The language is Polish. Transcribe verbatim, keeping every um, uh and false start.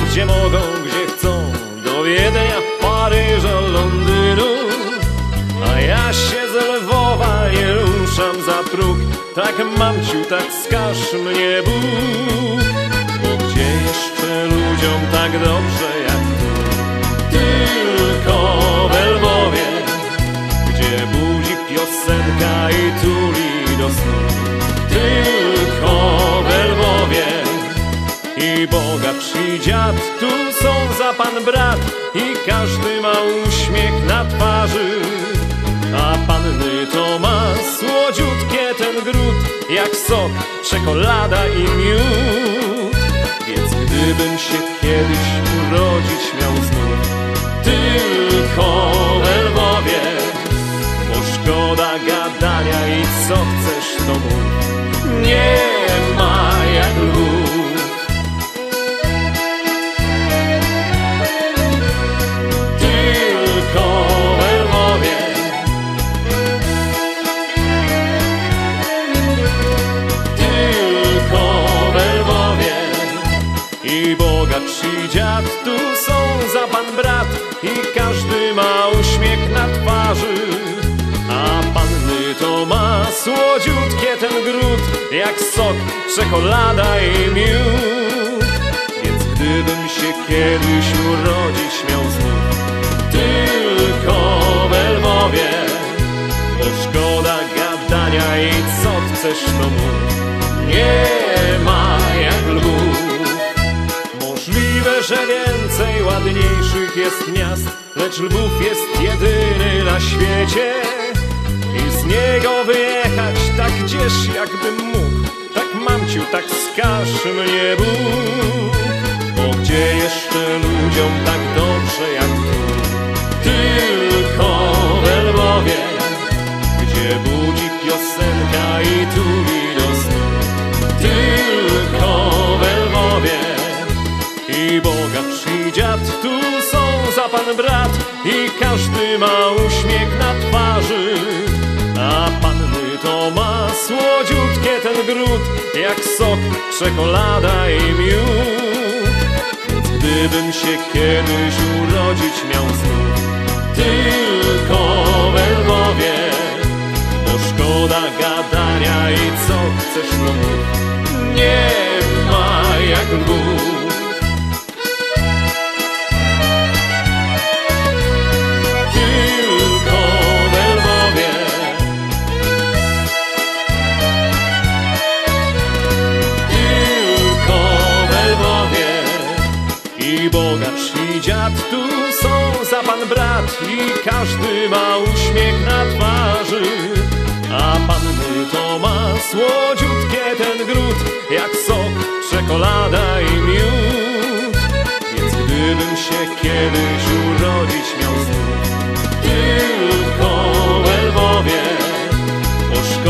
gdzie mogą, gdzie chcą, do Wiednia, Paryża, Londynu. A ja się z Lwowa nie ruszam za próg. Tak mamciu, tak skarż mnie Bóg. Bo gdzie jeszcze ludziom tak dobrze jak tu? Tylko we Lwowie, gdzie budzi piosenka i tuli do snu. Tylko we Lwowie i bogacz i dziad, tu są za pan brat i każdy ma uśmiech na twarzy. A panny to ma słodziutkie ten gród, jak sok, czekolada i miód. Więc gdybym się kiedyś urodzić miał znów, tylko we Lwowie, bo szkoda gadania i co chcesz to mów, nie ma jak Lwów. Tylko we Lwowie, tylko we Lwowie i bogacz i dziad, tu są za pan brat i każdy ma uśmiech na twarzy. A panny to ma słodziutkie ten gród, jak sok, czekolada i miód. Więc gdybym się kiedyś urodzić miał znów, tylko we Lwowie, bo szkoda gadania i co chcesz to mów, nie ma jak Lwów. Możliwe, że więcej ładniejszych jest miast, lecz Lwów jest jedyny na świecie. I z niego wyjechać tak gdzieś jakbym mógł, tak mamciu, tak skarż mnie Bóg. Bo gdzie jeszcze ludziom tak dobrze jak tu? Tylko we Lwowie, gdzie budzi piosenka i tuli do snu. Tylko we Lwowie i bogacz i dziad, tu są za pan brat i każdy ma uśmiech na twarzy. A panny to ma słodziutkie ten gród, jak sok, czekolada i miód. Więc gdybym się kiedyś urodzić miał znów, tylko we Lwowie, bo szkoda gadania i co chcesz no mów, nie ma jak Lwów. I bogacz i dziad, tu są za pan brat i każdy ma uśmiech na twarzy. A panny to ma słodziutkie ten gród, jak sok, czekolada i miód. Więc gdybym się kiedyś urodzić miał znów, tylko we Lwowie, bo szkoda